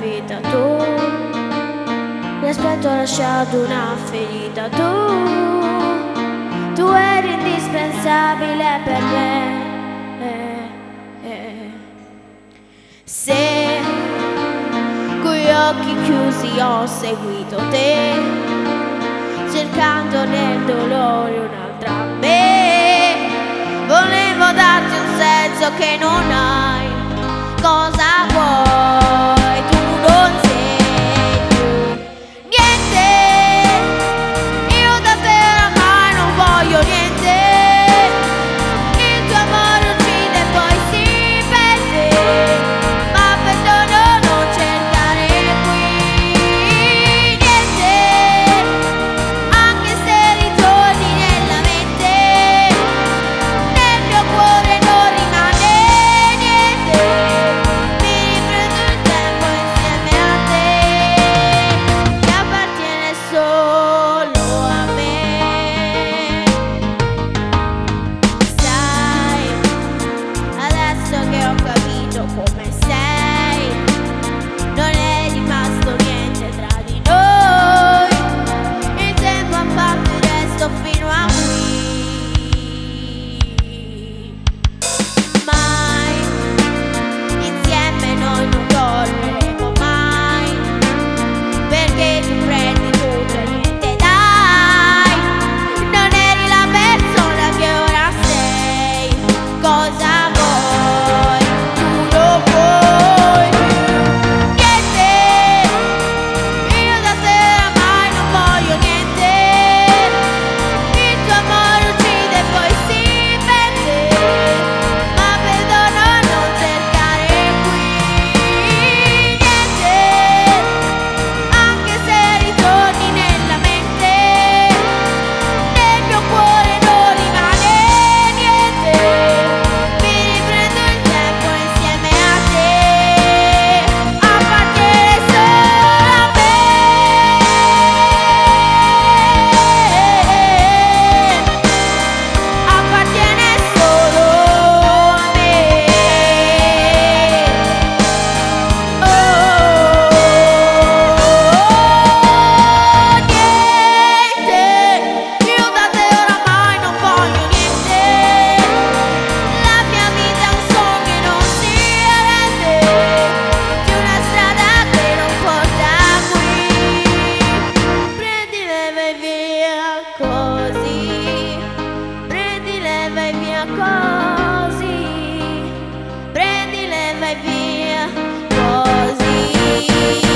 vita tu, l'aspetto ha lasciato una ferita tu eri indispensabile per me. Se coi occhi chiusi ho seguito te, cercando nel dolore un'altra me, volevo darti un senso che non hai. Cosa vuoi? Tu non sei più niente, io da te oramai non voglio niente. Il tuo amore uccide e poi si perde, ma perdono non cercare qui niente, anche se ritorni nella mente, nel mio cuore non rimane niente. Mi riprendo il tempo insieme a te, che appartiene solo a me. Sai, adesso che ho capito come sei, non è rimasto niente tra di noi. Il tempo ha fatto il resto fino a qui. Mai insieme noi non torneremo mai, perché tu prendi tutto e niente dai. Non eri la persona che ora sei. Cosa vuoi? Tu non vuoi più niente, io da te oramai non voglio niente. Il tuo amore uccide e poi si perde, ma perdono non cercare qui niente, anche se ritorni nella mente, nel mio cuore non rimane niente. Mi riprendo il tempo insieme a te, appartiene solo a me, appartiene solo a me. Niente, io da te oramai non voglio niente. La mia vita è un sogno che non si rende, di una strada che non porta qui. Prendila e vai via così, prendila e vai via così, prendila e vai via così.